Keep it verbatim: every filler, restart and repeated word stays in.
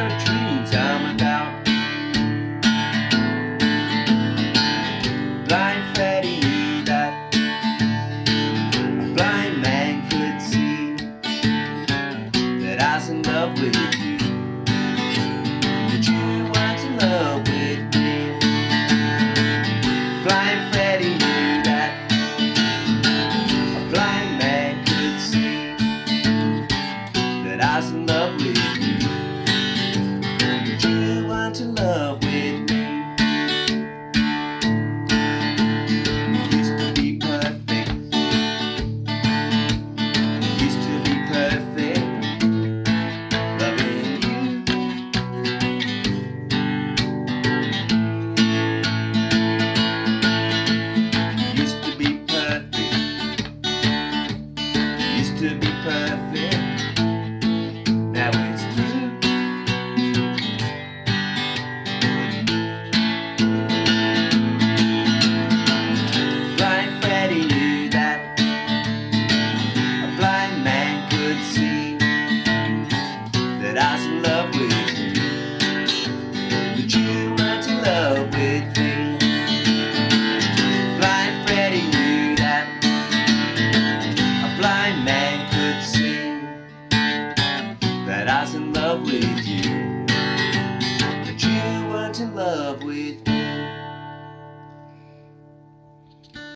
your dreams I'm about. Blind Freddy knew that a blind man could see that I was in love with you, that you weren't in love with me. Blind Freddy knew that a blind man could see that I was in love with you, that you weren't in love with me.